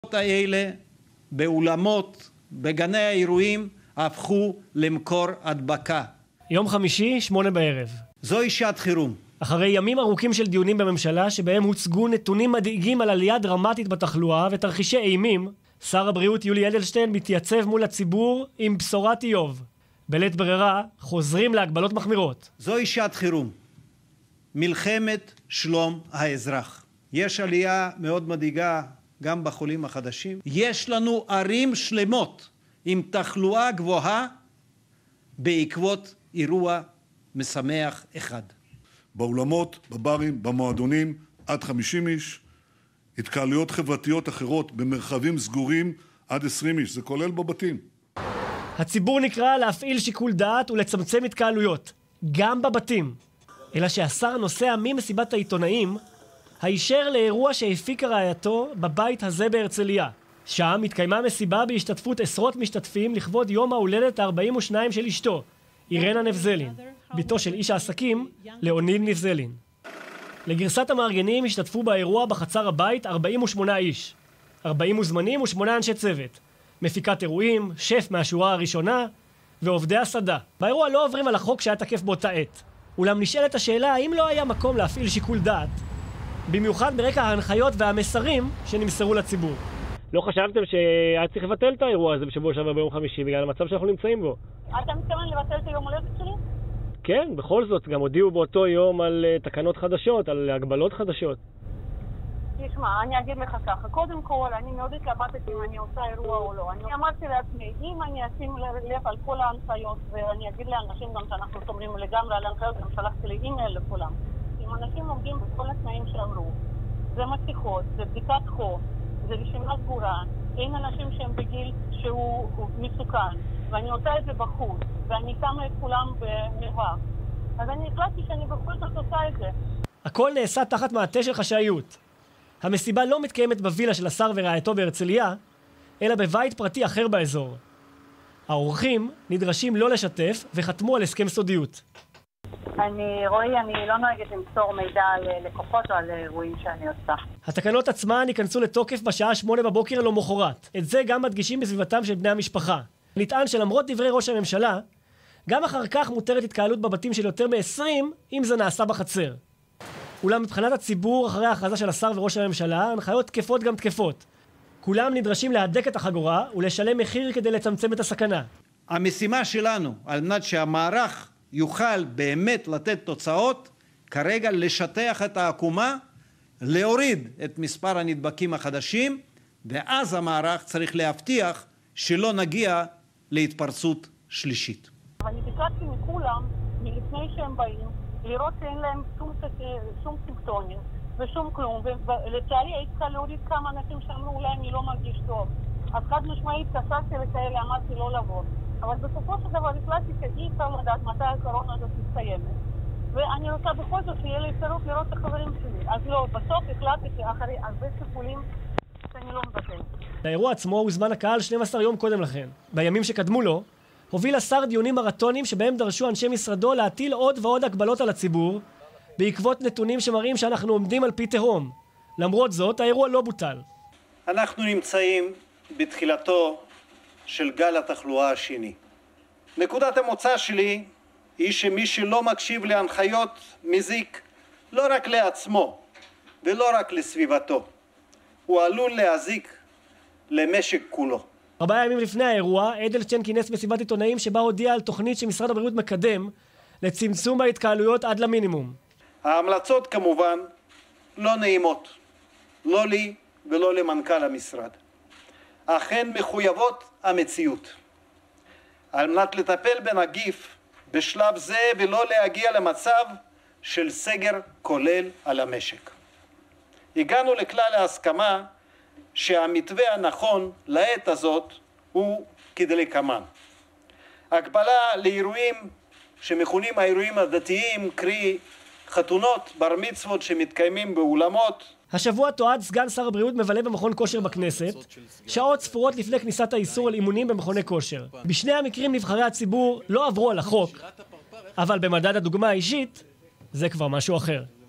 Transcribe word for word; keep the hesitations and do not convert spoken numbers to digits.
האלה באולמות, בגני האירועים, הפכו למקור הדבקה. יום חמישי, שמונה בערב. זוהי שעת חירום. אחרי ימים ארוכים של דיונים בממשלה שבהם הוצגו נתונים מדאיגים על עלייה דרמטית בתחלואה ותרחישי אימים, שר הבריאות יולי אדלשטיין מתייצב מול הציבור עם בשורת איוב. בלית ברירה חוזרים להגבלות מחמירות. זוהי שעת חירום. מלחמת שלום האזרח. יש עלייה מאוד מדאיגה גם בחולים החדשים. יש לנו ערים שלמות עם תחלואה גבוהה בעקבות אירוע משמח אחד. באולמות, בברים, במועדונים, עד חמישים איש, התקהלויות חברתיות אחרות במרחבים סגורים עד עשרים איש, זה כולל בבתים. הציבור נקרא להפעיל שיקול דעת ולצמצם התקהלויות, גם בבתים. אלא שהשר נוסע ממסיבת העיתונאים, הישר לאירוע שהפיקה רעייתו בבית הזה בהרצליה. שם התקיימה מסיבה בהשתתפות עשרות משתתפים לכבוד יום ההולדת ה-ארבעים ושתיים של אשתו, אירנה נבזלין, ביתו של איש העסקים, ליאוניד נבזלין. לגרסת המארגנים השתתפו באירוע בחצר הבית ארבעים ושמונה איש, ארבעים מוזמנים ושמונה אנשי צוות, מפיקת אירועים, שף מהשורה הראשונה ועובדי הסדה. באירוע לא עוברים על החוק שהיה תקף באותה עת. אולם נשאלת השאלה האם לא היה מקום להפעיל שיקול דעת, במיוחד ברקע ההנחיות והמסרים שנמסרו לציבור. לא חשבתם שהיה צריך לבטל את האירוע הזה בשבוע שעבר ביום חמישי בגלל המצב שאנחנו נמצאים בו? אתה מתכוון לבטל את היום הולדת שלי? כן, בכל זאת, גם הודיעו באותו יום על תקנות חדשות, על הגבלות חדשות. תשמע, אני אגיד לך ככה, קודם כל, אני מאוד התלבטתי אם אני עושה אירוע או לא. אני אמרתי לעצמי, אם אני אשים לב על כל ההנחיות, ואני אגיד לאנשים גם שאנחנו שומרים לגמרי על ההנחיות, גם שלחתי לי אימייל לכולם. אם אנשים עומדים בכל התנאים שאמרו, זה מסכות, זה בדיקת חום, זה רשימה סגורה, אין אנשים שהם בגיל שהוא מסוכן, ואני עושה את זה בחוץ, ואני שמה את כולם במרווח. אז אני החלטתי שאני בכל זאת עושה את זה. הכל נעשה תחת מעטה של חשאיות. המסיבה לא מתקיימת בווילה של השר ורעייתו בהרצליה, אלא בבית פרטי אחר באזור. האורחים נדרשים לא לשתף וחתמו על הסכם סודיות. אני, רואי, אני לא נוהגת למסור מידע על לקוחות או על אירועים שאני עושה. התקנות עצמן ייכנסו לתוקף בשעה שמונה בבוקר למחרת. את זה גם מדגישים בסביבתם של בני המשפחה. נטען שלמרות דברי ראש הממשלה, גם אחר כך מותרת התקהלות בבתים של יותר מ-עשרים אם זה נעשה בחצר. אולם מבחינת הציבור אחרי ההכרזה של השר וראש הממשלה, הנחיות תקפות גם תקפות. כולם נדרשים להדק את החגורה ולשלם מחיר כדי לצמצם את הסכנה. המשימה שלנו, על מנת שהמערך יוכל באמת לתת תוצאות, כרגע לשטח את העקומה, להוריד את מספר הנדבקים החדשים, ואז המערך צריך להבטיח שלא נגיע להתפרצות שלישית. אני ביקשתי מכולם, מלפני שהם באים, לראות שאין להם שום, שום סימפטומים ושום כלום, ולצערי הייתי צריכה להוריד כמה אנשים שאמרו אולי אני לא מרגיש טוב. אז חד משמעית קשרתי לכאלה, אמרתי לא לבוא. אבל בסופו של דבר החלטתי שאי אפשר לדעת מתי הקורונה הזאת מסתיימת. ואני רוצה בכל זאת שיהיה לי אפשרות לראות את החברים שלי. אז לא, בסוף החלטתי אחרי הרבה טיפולים שאני לא מבטלת. לאירוע עצמו הוזמן הקהל שנים עשר יום קודם לכן. בימים שקדמו לו, הוביל השר דיונים מרתונים שבהם דרשו אנשי משרדו להטיל עוד ועוד הגבלות על הציבור, בעקבות נתונים שמראים שאנחנו עומדים על פי תהום. למרות זאת, האירוע לא בוטל. אנחנו נמצאים בתחילתו של גל התחלואה השני. נקודת המוצא שלי היא שמי שלא מקשיב להנחיות מזיק לא רק לעצמו ולא רק לסביבתו. הוא עלול להזיק למשק כולו. ארבעה ימים לפני האירוע, אדלשטיין כינס מסיבת עיתונאים שבה הודיע על תוכנית שמשרד הבריאות מקדם לצמצום ההתקהלויות עד למינימום. ההמלצות כמובן לא נעימות, לא לי ולא למנכ"ל המשרד. אכן מחויבות המציאות. על מנת לטפל בנגיף בשלב זה ולא להגיע למצב של סגר כולל על המשק. הגענו לכלל ההסכמה שהמתווה הנכון לעת הזאת הוא כדלקמן. הגבלה לאירועים שמכונים האירועים הדתיים, קרי חתונות, בר מצוות שמתקיימים באולמות. השבוע תועד סגן שר הבריאות מבלה במכון כושר בכנסת, שעות ספורות לפני כניסת האיסור על אימונים במכוני כושר. בשני המקרים נבחרי הציבור לא עברו על החוק, אבל במדד הדוגמה האישית זה כבר משהו אחר.